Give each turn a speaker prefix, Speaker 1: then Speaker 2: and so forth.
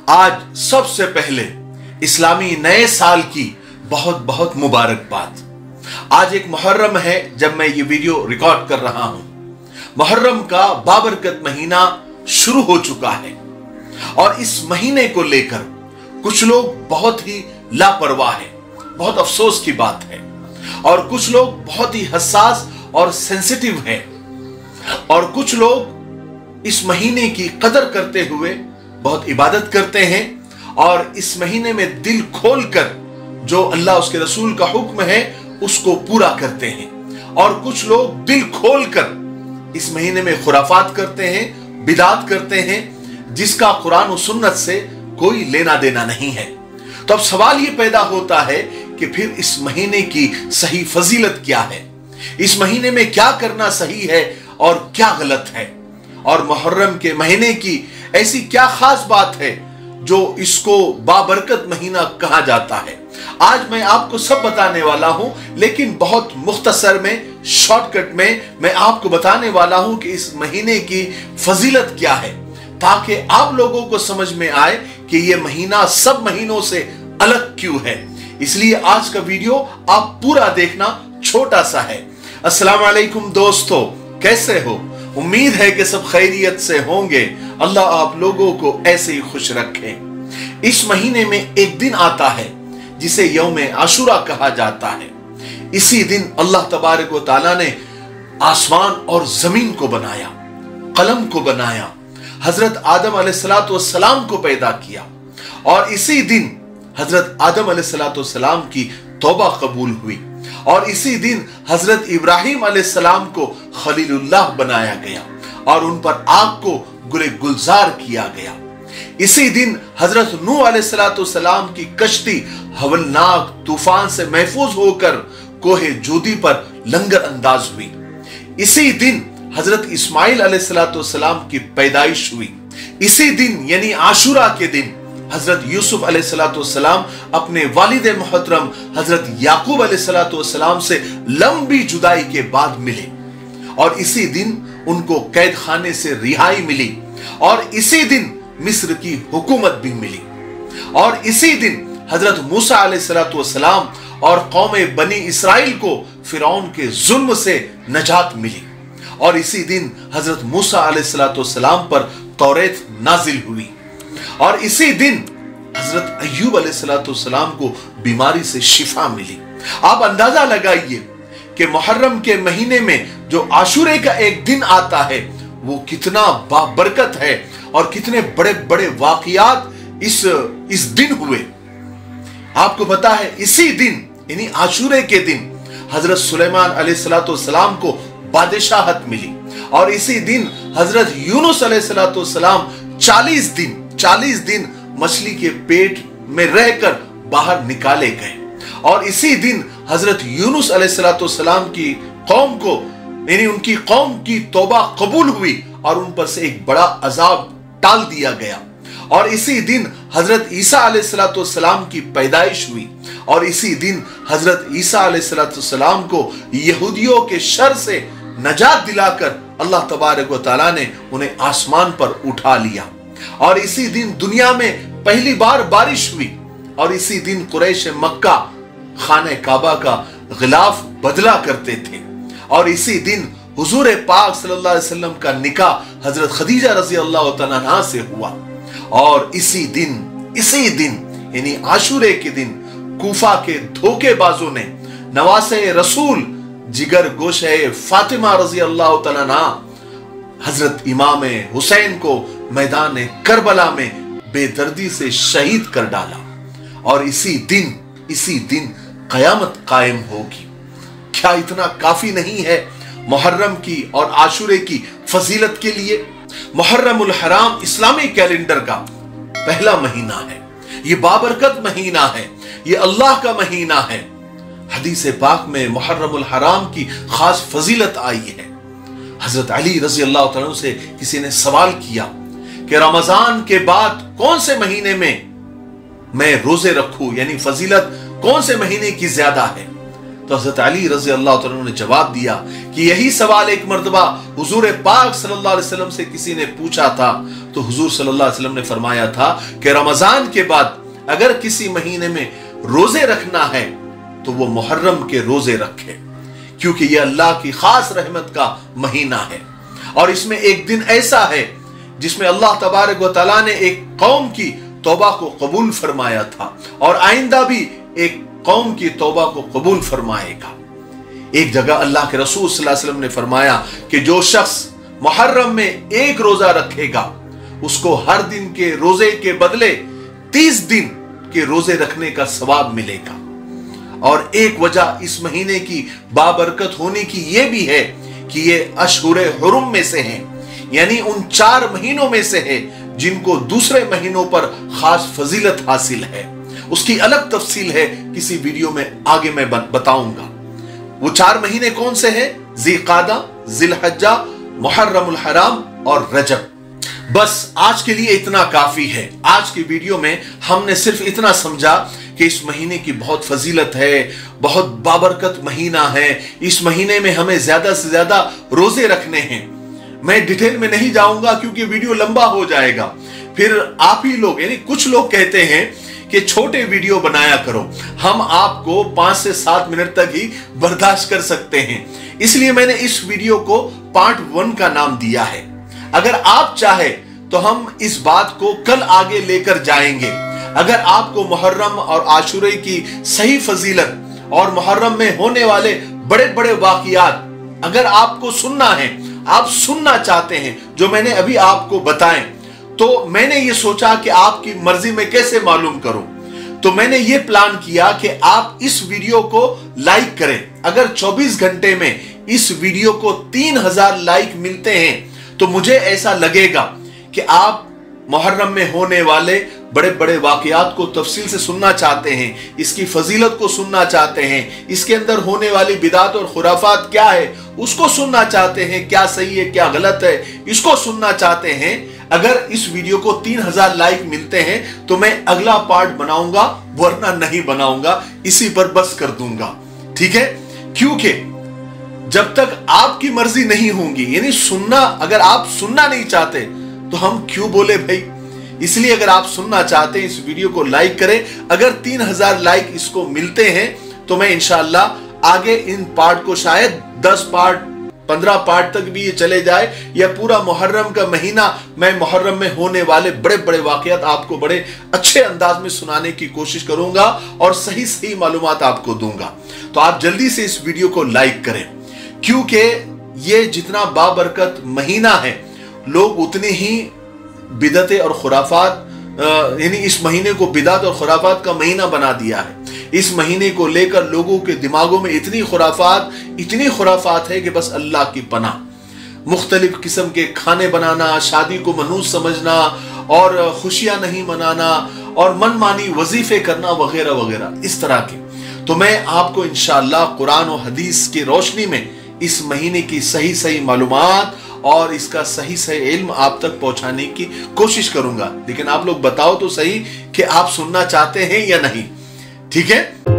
Speaker 1: आज सबसे पहले इस्लामी नए साल की बहुत बहुत मुबारकबाद। आज एक मुहर्रम है जब मैं ये वीडियो रिकॉर्ड कर रहा हूं। मुहर्रम का बाबरकत महीना शुरू हो चुका है और इस महीने को लेकर कुछ लोग बहुत ही लापरवाह हैं। बहुत अफसोस की बात है। और कुछ लोग बहुत ही हसास और सेंसिटिव हैं और कुछ लोग इस महीने की कदर करते हुए बहुत इबादत करते हैं और इस महीने में दिल खोलकर जो अल्लाह उसके रसूल का हुक्म है उसको पूरा करते हैं। और कुछ लोग दिल खोलकर इस महीने में खुराफात करते हैं, बिदात करते हैं, जिसका कुरान और सुन्नत से कोई लेना देना नहीं है। तो अब सवाल ये पैदा होता है कि फिर इस महीने की सही फजीलत क्या है, इस महीने में क्या करना सही है और क्या गलत है, और मुहर्रम के महीने की ऐसी क्या खास बात है जो इसको बाबरकत महीना कहा जाता है। आज मैं आपको सब बताने वाला हूं, लेकिन बहुत मुख्तसर में, शॉर्टकट में मैं आपको बताने वाला हूं कि इस महीने की फजीलत क्या है, ताकि आप लोगों को समझ में आए कि यह महीना सब महीनों से अलग क्यों है। इसलिए आज का वीडियो आप पूरा देखना, छोटा सा है। अस्सलाम वालेकुम दोस्तों, कैसे हो? उम्मीद है कि सब खैरियत से होंगे। अल्लाह आप लोगों को ऐसे ही खुश रखे। इस महीने में एक दिन आता है जिसे यौम आशुरा कहा जाता है। इसी दिन अल्लाह तबारक व तआला ने आसमान और जमीन को बनाया, कलम को बनाया, हजरत आदम अलैहिस्सलाम को पैदा किया और इसी दिन हजरत आदम अलैहिस्सलाम की तौबा कबूल हुई और इसी दिन हजरत इब्राहिम अलैहिस्सलाम को खलीलुल्लाह बनाया गया और उन पर आग को गुले गुलजार किया गया। इसी दिन हजरत नूह अलैहिस्सलाम की कश्ती हवलनाक तूफान से महफूज होकर कोहे जूदी पर लंगर अंदाज हुई। इसी दिन हजरत इस्माइल अलैहिस्सलाम की पैदाइश हुई। इसी दिन यानी आशुरा के दिन हजरत यूसुफ अलैहिस्सलाम अपने वालिद मोहतरम हजरत याकूब अलैहिस्सलाम से लंबी जुदाई के बाद मिले और इसी दिन उनको कैद खाने से रिहाई मिली और इसी दिन मिस्र की हुकूमत भी मिली और इसी दिन हजरत मूसा अलैहिस्सलाम और कौम बनी इसराइल को फिरौन के जुल्म से नजात मिली और इसी दिन हजरत मूसा अलैहिस्सलाम पर तौरेत नाजिल हुई और इसी दिन हजरत अय्यूब अलैहिस्सलाम को बीमारी से शिफा मिली। आप अंदाजा लगाइए कि मुहर्रम के महीने में जो आशुरे का एक दिन आता है वो कितना बाबरकत है और कितने बड़े बड़े वाकयात इस दिन हुए। आपको पता है इसी दिन यानी आशुरे के दिन हजरत सुलेमान अलैहिस्सलाम को बादशाहत मिली और इसी दिन हजरत यूनुस अलैहिस्सलाम 40 दिन मछली के पेट में रहकर बाहर निकाले गए और इसी दिन हजरत यूनुस अलैहिस्सलाम की कौम को यानी उनकी कौम की तौबा कबूल हुई और उन पर से एक बड़ा अजाब टाल दिया गया और इसी दिन हजरत ईसा अलैहिस्सलाम की पैदाइश हुई और इसी दिन हजरत ईसा अलैहिस्सलाम को यहूदियों के शर से नजात दिलाकर अल्लाह तबारक व तआला ने उन्हें आसमान पर उठा लिया और इसी दिन दुनिया में पहली बार बारिश हुई और इसी दिन कुरैश मक्का खाने काबा का गिलाफ बदला करते थे और इसी दिन हुजूर पाक सल्लल्लाहु अलैहि वसल्लम का निकाह हजरत खदीजा रज़ी अल्लाह तआला अन्हा से हुआ और इसी दिन यानी आशुरे के दिन कूफा के धोखेबाजों ने नवासे रसूल जिगर गोशे फातिमा रज़ी अल्लाह तआला अन्हा हजरत इमाम हुसैन को मैदान करबला में बेदर्दी से शहीद कर डाला और इसी दिन कयामत कायम होगी। क्या इतना काफी नहीं है मुहर्रम की और आशुरे की फजीलत के लिए? मुहर्रमुल हराम इस्लामी कैलेंडर का पहला महीना है, ये बाबरकत महीना है, ये अल्लाह का महीना है। हदीस पाक में मुहर्रमुल हराम की खास फजीलत आई है। हजरत अली रजी अल्लाह तआला से किसी ने सवाल किया कि रमजान के बाद कौन से महीने में मैं रोजे रखूं, यानी फजीलत कौन से महीने की ज्यादा है? तो हज़रत अली रज़ी अल्लाह तआला ने जवाब दिया कि यही सवाल एक मर्तबा हुजूर पाक सल्लल्लाहु अलैहि वसल्लम से किसी ने पूछा था, तो हुजूर सल्लल्लाहु अलैहि वसल्लम ने फरमाया था कि रमजान के बाद अगर किसी महीने में रोजे रखना है तो वो मुहर्रम के रोजे रखे, क्योंकि ये अल्लाह की खास रहमत का महीना है। और इसमें एक दिन ऐसा है जिसमें अल्लाह तबारक व तआला ने एक कौम की तौबा को कबूल फरमाया था और आइंदा भी एक कौम की तौबा को कबूल फरमाएगा। एक जगह अल्लाह के रसूल सल्लल्लाहु अलैहि वसल्लम ने फरमाया कि जो शख्स मुहर्रम में एक रोजा रखेगा उसको हर दिन के रोजे के बदले 30 दिन के रोजे रखने का सवाब मिलेगा। और एक वजह इस महीने की बाबरकत होने की यह भी है कि ये अशहुरे हुरुम में से हैं, यानी उन 4 महीनों में से है जिनको दूसरे महीनों पर खास फजीलत हासिल है। उसकी अलग तफसील है, किसी वीडियो में आगे मैं बताऊंगा। वो 4 महीने कौन से हैं? ज़िलक़ादा, ज़िलहज्जा, मुहर्रमुल हराम और रजब। बस आज के लिए इतना काफी है। आज की वीडियो में हमने सिर्फ इतना समझा कि इस महीने की बहुत फजीलत है, बहुत बाबरकत महीना है। इस महीने में हमें ज्यादा से ज्यादा रोजे रखने हैं। मैं डिटेल में नहीं जाऊंगा क्योंकि वीडियो लंबा हो जाएगा। फिर आप ही लोग, यानी कुछ लोग कहते हैं कि छोटे वीडियो बनाया करो, हम आपको 5 से 7 मिनट तक ही बर्दाश्त कर सकते हैं। इसलिए मैंने इस वीडियो को पार्ट 1 का नाम दिया है। अगर आप चाहे तो हम इस बात को कल आगे लेकर जाएंगे। अगर आपको मुहर्रम और आशूरे की सही फजीलत और मुहर्रम में होने वाले बड़े बड़े वाकयात अगर आपको सुनना है, आप सुनना चाहते हैं जो मैंने अभी आपको बताएं, तो मैंने ये सोचा कि आपकी मर्जी में कैसे मालूम करूं। तो मैंने ये प्लान किया कि आप इस वीडियो को लाइक करें। अगर 24 घंटे में इस वीडियो को 3000 लाइक मिलते हैं तो मुझे ऐसा लगेगा कि आप मुहर्रम में होने वाले बड़े बड़े वाकयात को तफसील से सुनना चाहते हैं, इसकी फजीलत को सुनना चाहते हैं, इसके अंदर होने वाली बिदात और खुराफात क्या है उसको सुनना चाहते हैं, क्या सही है क्या गलत है इसको सुनना चाहते हैं। अगर इस वीडियो को 3000 लाइक मिलते हैं तो मैं अगला पार्ट बनाऊंगा, वरना नहीं बनाऊंगा, इसी पर बस कर दूंगा। ठीक है, क्योंकि जब तक आपकी मर्जी नहीं होगी, यानी सुनना, अगर आप सुनना नहीं चाहते तो हम क्यों बोले भाई। इसलिए अगर आप सुनना चाहते हैं इस वीडियो को लाइक करें। अगर 3000 लाइक इसको मिलते हैं तो मैं इंशाअल्लाह आगे इन पार्ट को शायद 10 पार्ट 15 पार्ट तक भी ये चले जाए, या पूरा मुहर्रम का महीना मैं मुहर्रम में होने वाले बड़े बड़े वाकयात आपको बड़े अच्छे अंदाज में सुनाने की कोशिश करूंगा और सही सही मालूमात आपको दूंगा। तो आप जल्दी से इस वीडियो को लाइक करें, क्योंकि ये जितना बाबरकत महीना है लोग उतने ही बिदतें और खुराफात, यानी इस महीने को बिदात और खुराफात का महीना बना दिया है। इस महीने को लेकर लोगों के दिमागों में इतनी खुराफात है कि बस अल्लाह की पनाह। मुख्तलिफ किस्म के खाने बनाना, शादी को मनूस समझना और खुशियां नहीं मनाना और मनमानी वजीफे करना वगैरह वगैरह इस तरह के। तो मैं आपको इंशाअल्लाह कुरान और हदीस की रोशनी में इस महीने की सही सही मालूमात और इसका सही सही इल्म आप तक पहुंचाने की कोशिश करूंगा। लेकिन आप लोग बताओ तो सही कि आप सुनना चाहते हैं या नहीं। ठीक है।